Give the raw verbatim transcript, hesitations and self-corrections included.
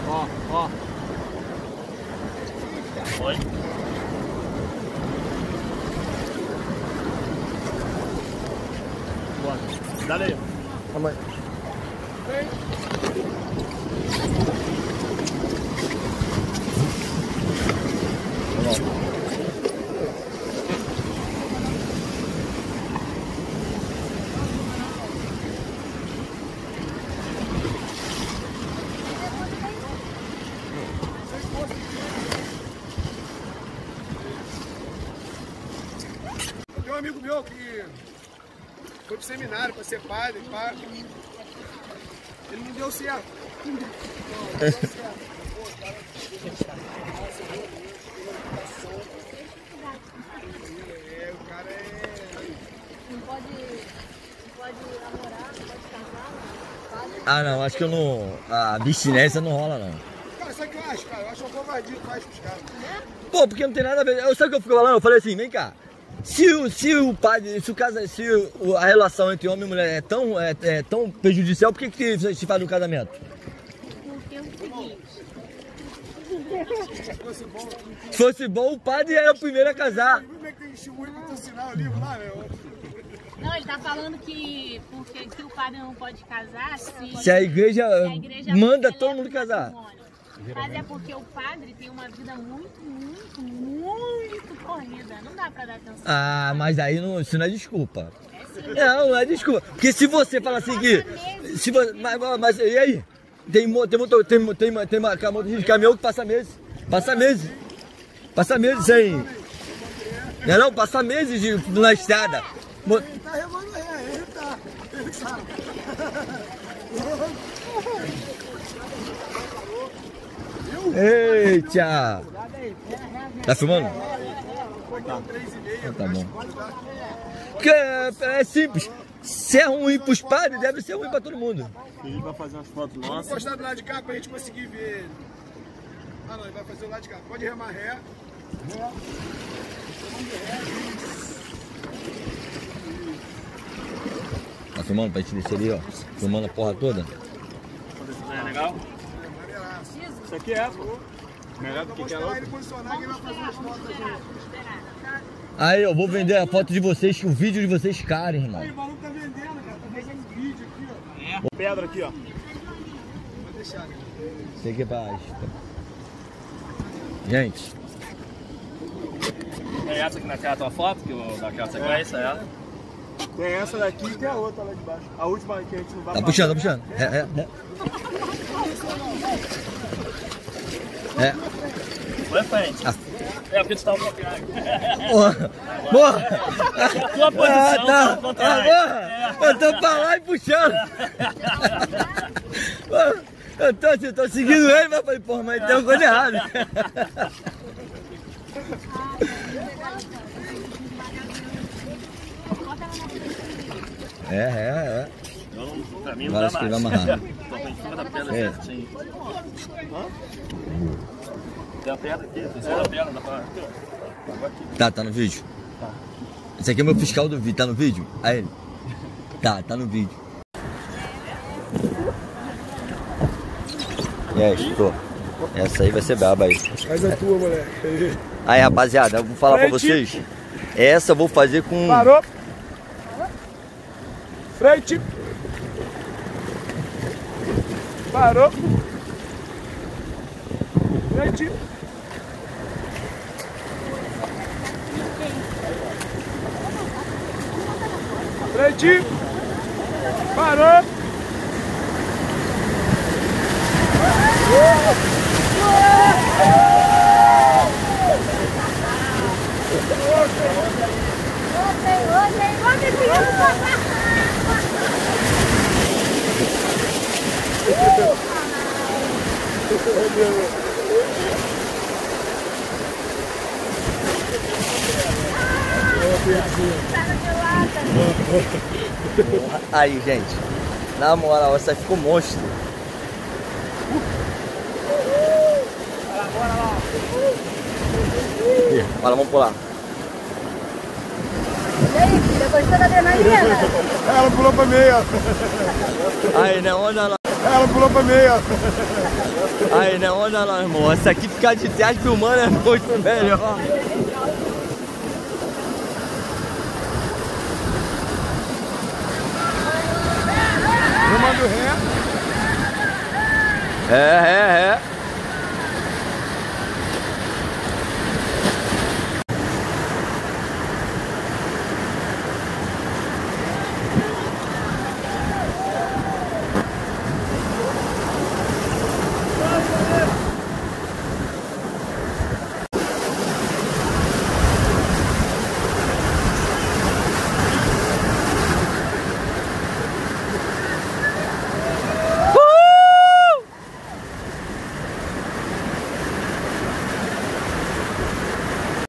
Ó, ó. Oi. Bora. Dá aí. Calma aí. Tem um amigo meu que foi pro seminário para ser padre, pá. Ele não deu certo. Não, não deu certo. Pô, cara, é, o cara é... Não pode, não pode namorar, não pode casar. Ah, não, acho que eu não... A abstinência não rola, não. Cara, sabe o que eu acho, cara? Eu acho uma covardia que faz com os caras. Pô, porque não tem nada a ver. Eu, sabe o que eu fico falando? Eu falei assim, vem cá. Se o, se o padre, se o caso, se o, a relação entre homem e mulher é tão, é, é tão prejudicial, por que que se, se faz no casamento? Porque é o seguinte. Se fosse bom... Se fosse bom, o padre era o primeiro a casar. Como é que tem testemunho pra tu assinar o livro lá, meu? Não, ele tá falando que porque que o padre não pode casar se, Se a igreja, se a igreja manda eleva todo o mundo casar. matrimônio. Mas é porque o padre tem uma vida muito, muito, muito corrida. Não dá pra dar atenção. Ah, mas aí não, isso não é desculpa. É sim. Não, não é desculpa. Porque se você fala assim que... Se você, mas, mas e aí? Tem, mo- tem, motor, tem, tem, tem, tem uma motorista de caminhão que passa meses. Passa meses. Passa meses sem... Não é não? Passa meses de, na estrada. Mo- Ele tá remando ré, ele tá. Ele tá. Eita! Tá filmando? Tá. Tá bom. Porque é, é simples. Se é ruim pros padres, deve ser ruim pra todo mundo. A gente vai fazer umas fotos Vamos nossas. encostar do lado de cá pra gente conseguir ver ele. Ah não, ele vai fazer o lado de cá. Pode remar ré. Ré. Tá filmando pra gente descer ali, ó. Filmando a porra toda. É legal? Isso aqui é, pô. Melhor do Vou que aquela mostrar outra. ele posicionar que ele vai fazer as fotos aqui. Aí, eu vou vender a foto de vocês, o vídeo de vocês caros, irmão. Aí o maluco tá vendendo, cara. Tá fazendo vídeo aqui, ó. É. Pedra aqui, ó. Vou deixar, né? Isso aqui é pra... Gente, É essa aqui naquela tua foto, que eu, daquela sequência, é ela. Tem essa daqui e tem a outra lá de baixo. A última que a gente não vai tá puxando, tá puxando. É, é, é. É. Vai frente. Ah. É porque tu tá ao contrário. Porra! Porra! É a tua posição, Ah, tá tá. ao contrário. Porra! Eu tô pra lá e puxando. Porra, eu tô, eu tô seguindo ele, mas eu falei, porra, mas tem uma coisa errada. É, é, é. Eu não, pra mim não Agora dá acho que ele vai mais. amarrar. Tô em cima da pedra É. certinho. Hã? Tem a pedra aqui, tem só a pedra, dá pra... Aqui, ó. Aqui. Tá, tá no vídeo? Tá. Esse aqui é meu fiscal do vídeo, tá no vídeo? Aí ele. Tá, tá no vídeo. E aí, estou. Essa aí vai ser braba aí. Faz a tua, moleque. Aí, rapaziada, eu vou falar pra Frente. vocês. Essa eu vou fazer com... Parou. Frente. Parou. Frente. Frente. Parou. Aí, gente. Na moral, essa ficou monstro. Ih, bora, vamos pular. E aí, filha, gostou da adrenalina? Ela pulou pra meia. Aí, né? Olha lá. Ela pulou pra meio, ó. Aí, né? Onda lá, irmão. Essa aqui ficar de trás filmando é muito melhor. Eu mando ré. É, é, é.